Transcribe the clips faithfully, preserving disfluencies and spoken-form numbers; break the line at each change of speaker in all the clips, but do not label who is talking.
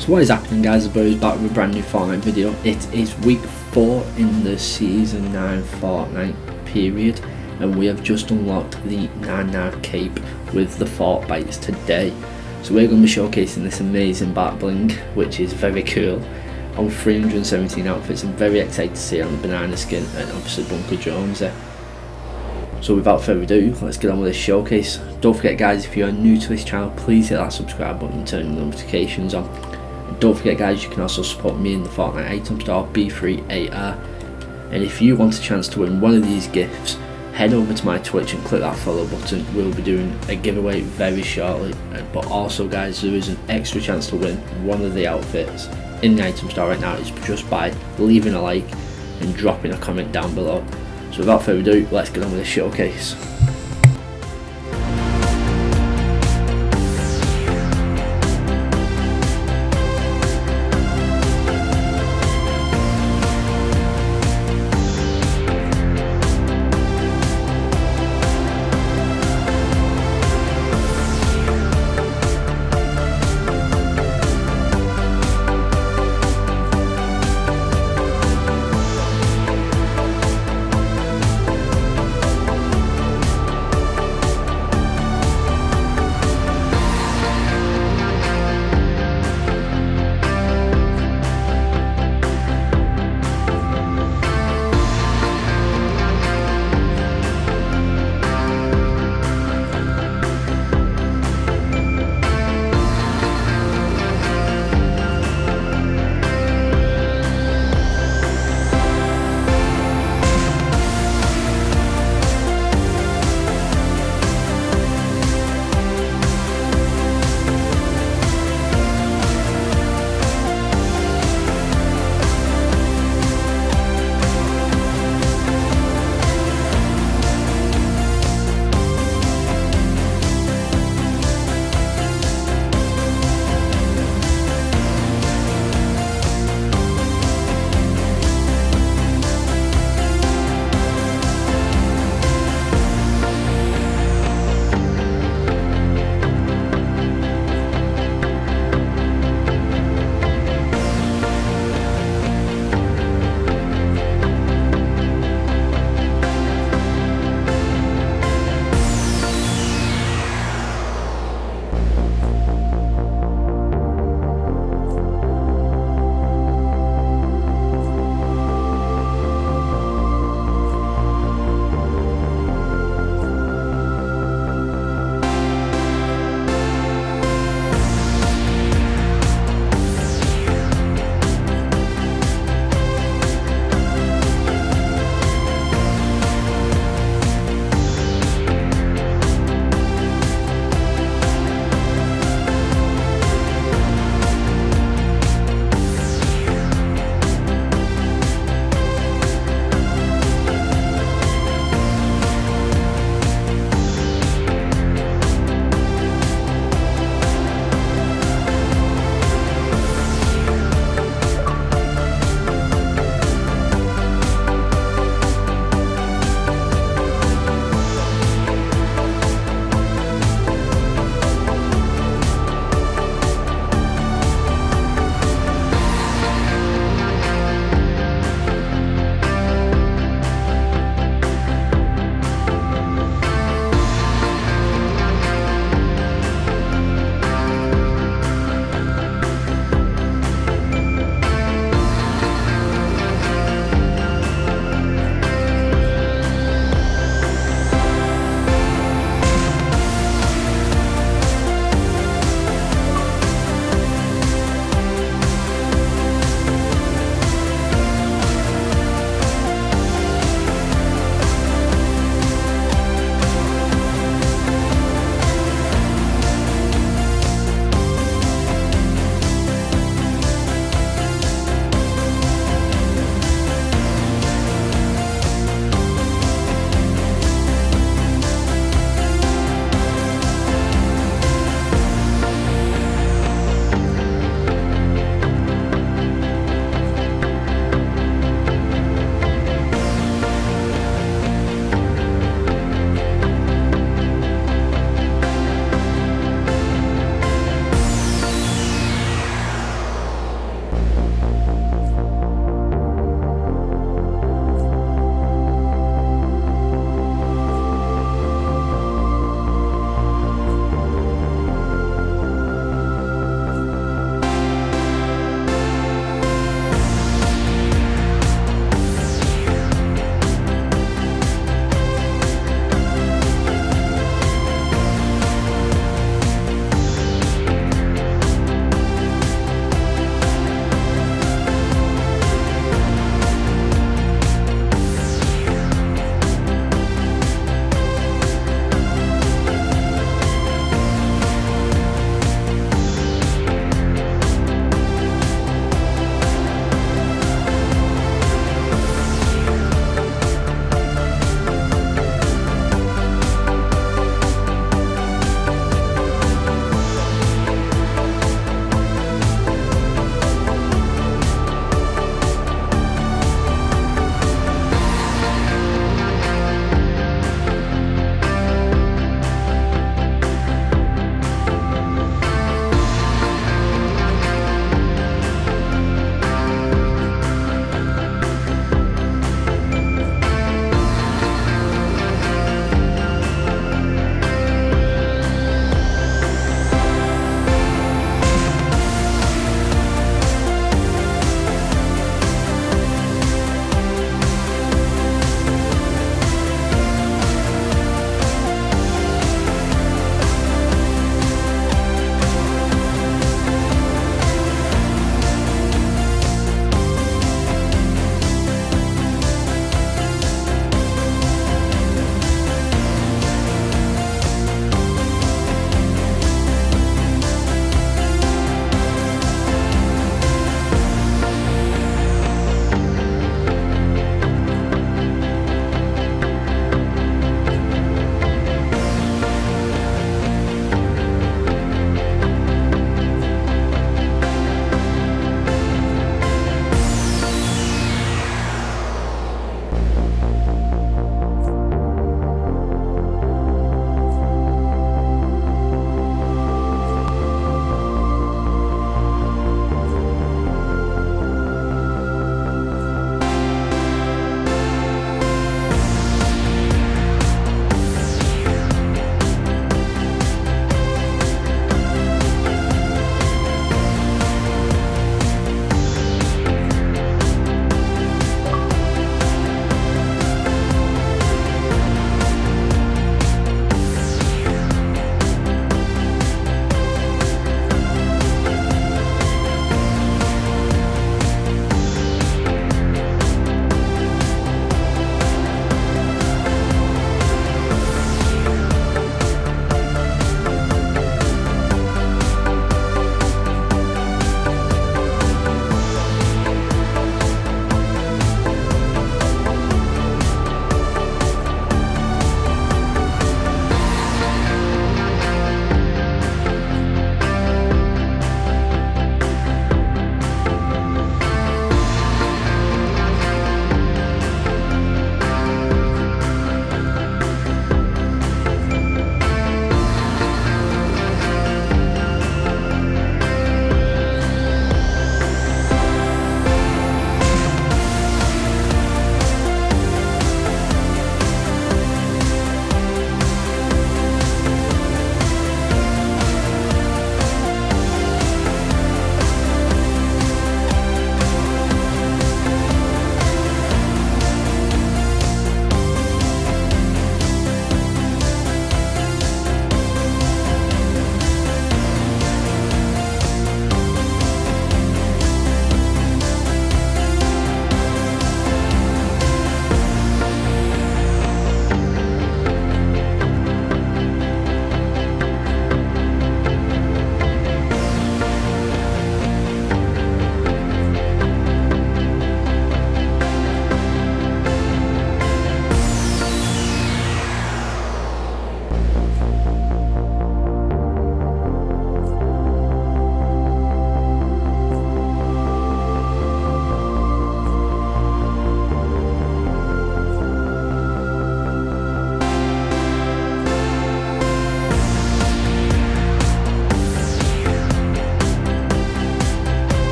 So what is happening, guys? The Boys back with a brand new Fortnite video. It is week four in the season nine Fortnite period, and we have just unlocked the nine-nine cape with the Fort Bites today. So we're going to be showcasing this amazing back bling, which is very cool, on three hundred seventeen outfits. I'm very excited to see it on the banana skin and obviously Bunker Jones there. So without further ado, let's get on with this showcase. Don't forget, guys, if you are new to this channel, please hit that subscribe button and turn the notifications on. Don't forget, guys, you can also support me in the Fortnite item store, B three A R. And if you want a chance to win one of these gifts, head over to my Twitch and click that follow button. We'll be doing a giveaway very shortly. But also, guys, there is an extra chance to win one of the outfits in the item store right now. It's just by leaving a like and dropping a comment down below. So without further ado, let's get on with the showcase.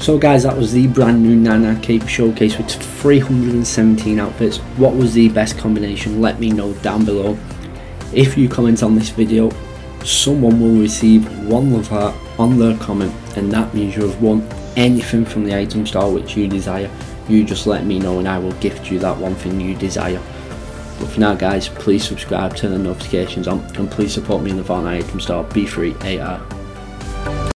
So guys, that was the brand new nine nine Cape showcase with three hundred seventeen outfits. What was the best combination? Let me know down below. If you comment on this video, someone will receive one love heart on their comment, and that means you have won anything from the item store which you desire. You just let me know and I will gift you that one thing you desire. But for now guys, please subscribe, turn the notifications on, and please support me in the Fortnite item store. Be free A R.